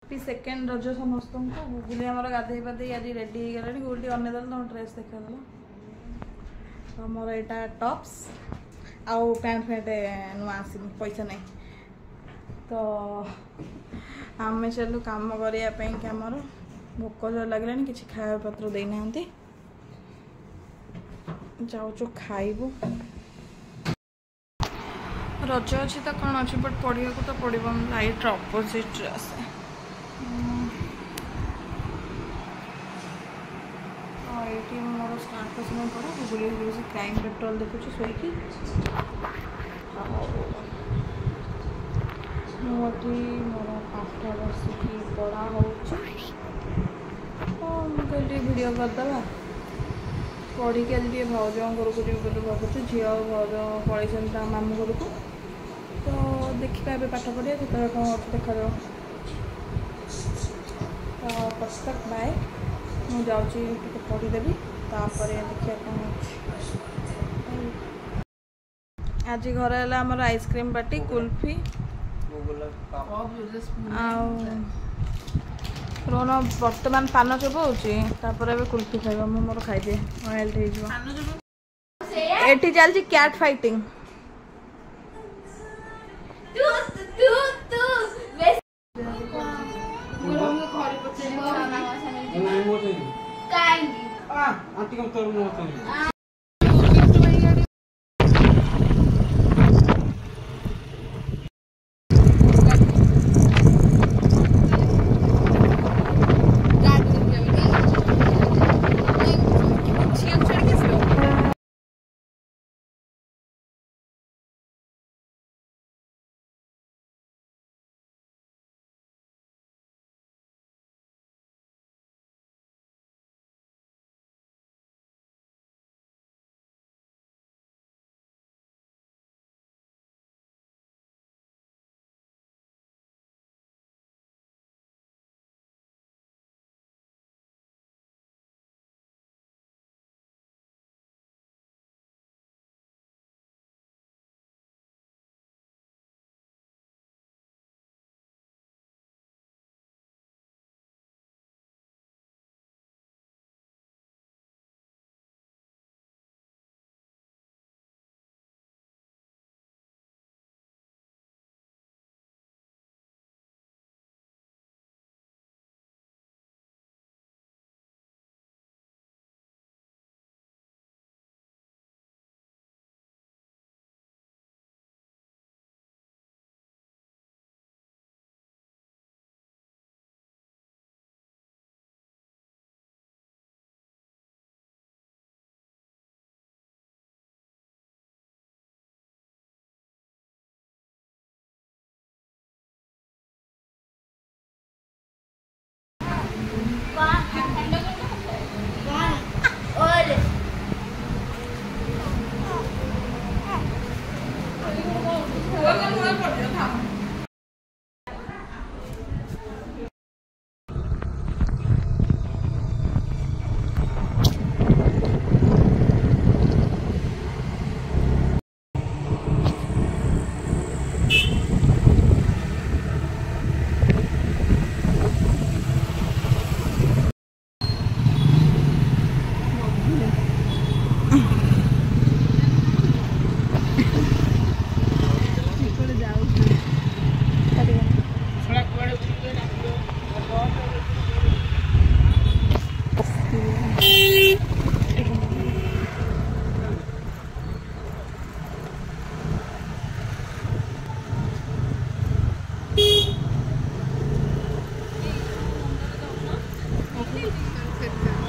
second रज समस्त गुगुली आमर गाधे पाधे आज रेडी हो गला गुगुली अनेद तुम ड्रेस देखादेल तो मोर यहाँ टॉप्स आउ पैंट फैंट नुआ आसनी पैसा नहीं तो आम चलू कम करने आमर भोक जो लगे कि खाया पत्र देना जाऊँ खाइबू रज अच्छी तो कौन अच्छी बट पढ़ा तो पड़ो लाइट अपोजिट आसे ये मोर स्टार्ट कर समय पड़ा गुगुली क्राइम पेट्रोल देखुच शोकी मुझे मोर पाठ बसिकी पढ़ा हो कहली भिड करदे पढ़ी आज भाज घर को जी भावुँ झी भाज पलैसा मामू घर को तो देखा ए पाठ पढ़िया जो कौन अच्छे देखा तो पुस्तक बाय मुझे जाऊँगी पढ़ीदेवी तापर देखिए कौन आज घर है आमर आइसक्रीम पार्टी कुल्फी रोन बर्तमान पान चबाऊँगी कुल्फी खाइबा मु मोर खाइदिए एटी चलती कैट फाइटिंग